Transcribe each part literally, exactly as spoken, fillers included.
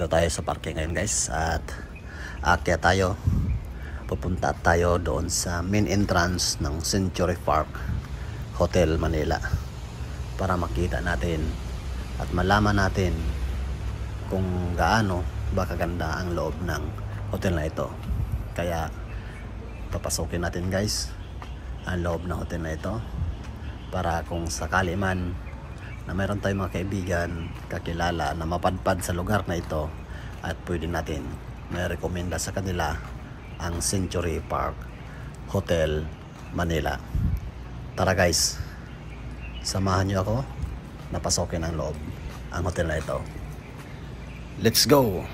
Nandito tayo sa parking ngayon guys at aakyat tayo. Pupunta tayo doon sa main entrance ng Century Park Hotel Manila para makita natin at malaman natin kung gaano ba kaganda ang loob ng hotel na ito. Kaya papasukin natin guys ang loob ng hotel na ito para kung sakali man na mayroon tayong mga kaibigan, kakilala na mapadpad sa lugar na ito at pwede natin may rekomenda sa kanila ang Century Park Hotel Manila. Tara guys, samahan nyo ako na pasokin ang loob ang hotel na ito. Let's go!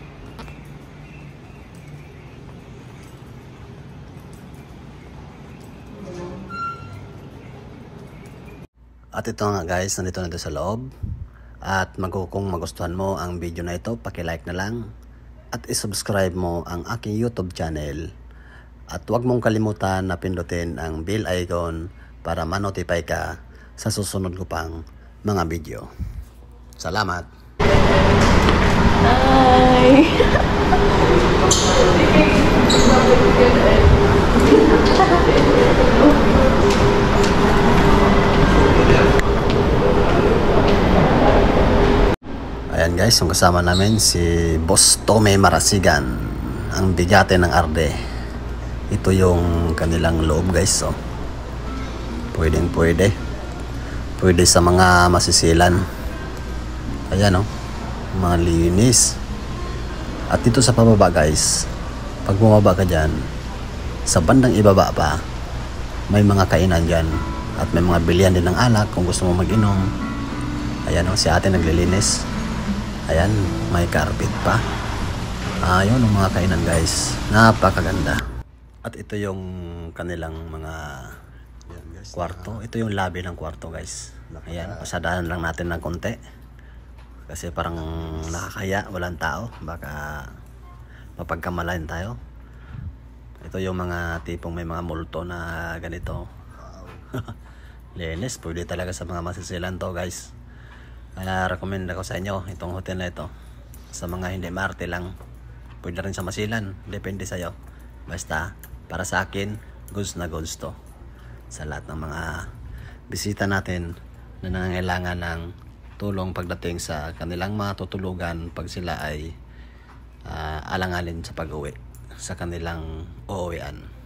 At ito nga guys, nandito na ito sa loob. At mag kung magustuhan mo ang video na ito, paki-like na lang. At isubscribe mo ang aking YouTube channel. At huwag mong kalimutan na pindutin ang bell icon para ma-notify ka sa susunod ko pang mga video. Salamat! Hi! Ayan guys, yung kasama namin si Boss Tommy Marasigan, ang bigate ng Arde. Ito yung kanilang loob guys. So, pwedeng pwede. Pwede sa mga masisilan. Ayan o, oh, mga linis. At dito sa pababa guys, pag bumaba ka dyan, sa bandang ibaba pa, may mga kainan dyan. At may mga bilihan din ng alak kung gusto mo mag-inom. Ayan o, oh, si ate naglilinis. Ayan, may carpet pa. Ayun ang mga kainan guys. Napakaganda. At ito yung kanilang mga kwarto. Ito yung lobby ng kwarto guys. Ayan, pasadahan lang natin ng konti. Kasi parang nakakaya, walang tao. Baka mapagkamalain tayo. Ito yung mga tipong may mga multo na ganito. Linis, pwede talaga sa mga masisilan to guys. Kaya recommend ako sa inyo itong hotel na ito. Sa mga hindi maarte lang, pwede rin sa masilan, depende sa'yo. Basta para sa akin, goods na goods to. Sa lahat ng mga bisita natin na nangangailangan ng tulong pagdating sa kanilang mga tutulugan pag sila ay uh, alangalin sa pag-uwi sa kanilang uuwian.